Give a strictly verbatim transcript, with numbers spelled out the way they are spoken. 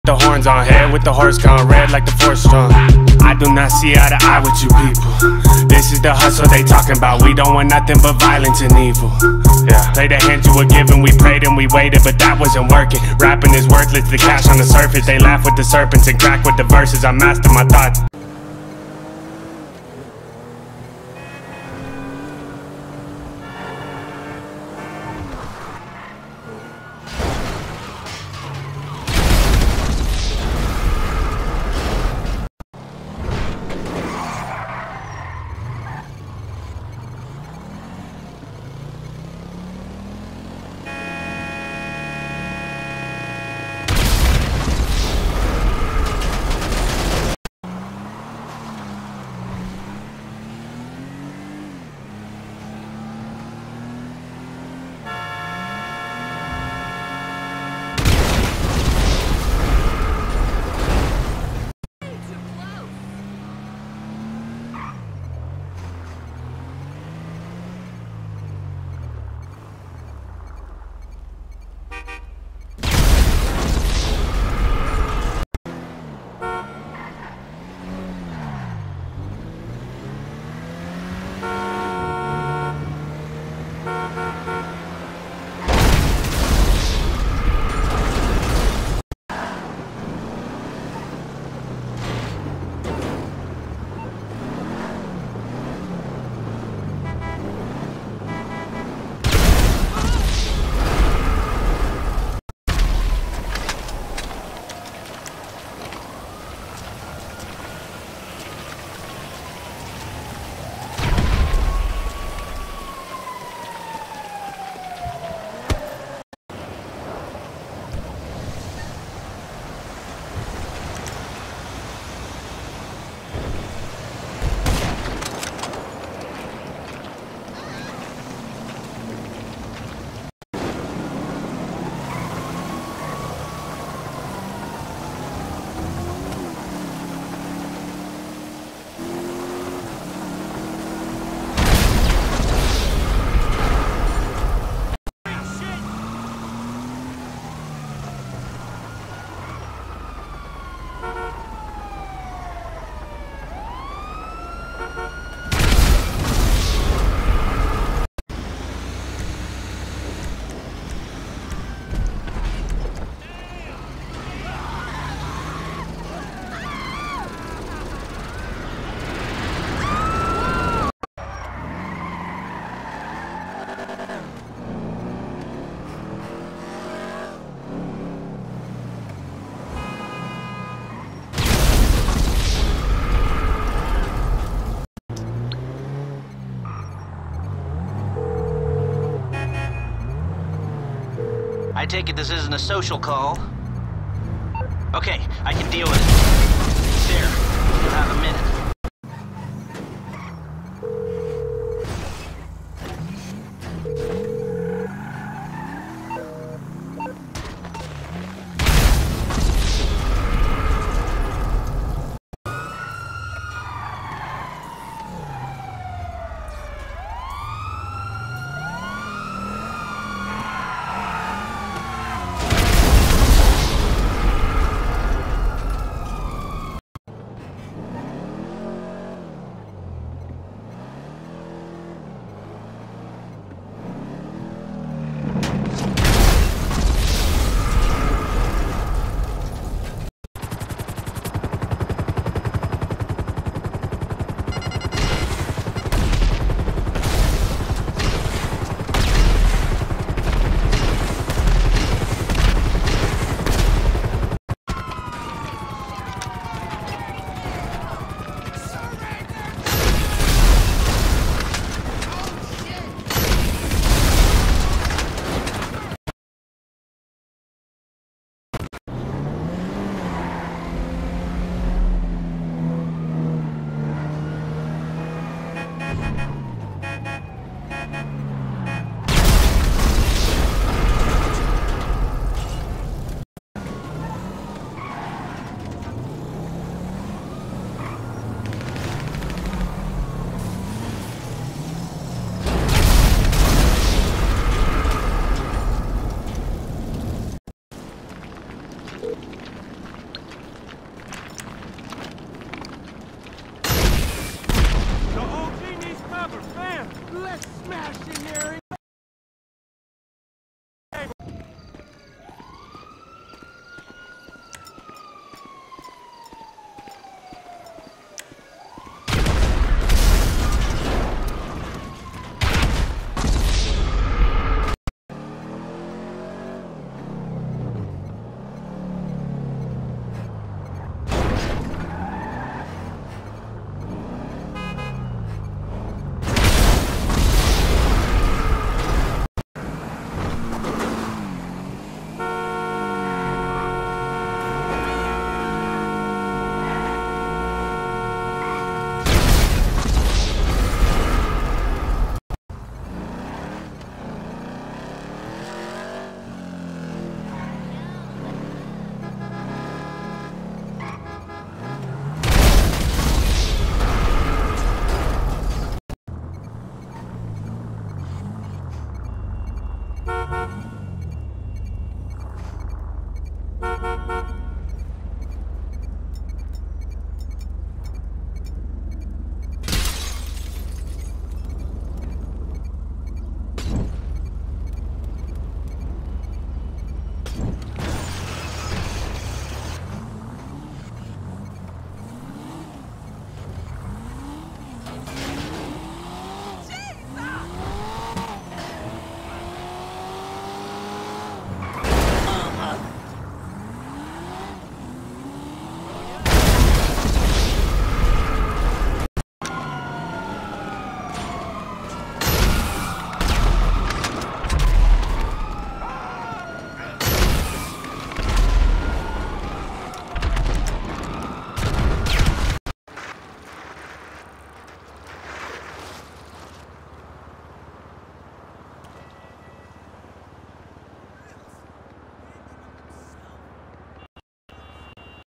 The horns on head with the horse gone red like the force strong. I do not see eye to eye with you people. This is the hustle they talking about. We don't want nothing but violence and evil. Yeah, play the hand you were given. We prayed and we waited, but that wasn't working. Rapping is worthless, the cash on the surface. They laugh with the serpents and crack with the verses. I master my thoughts. I take it this isn't a social call? Okay, I can deal with it. There, you'll have a minute. smashing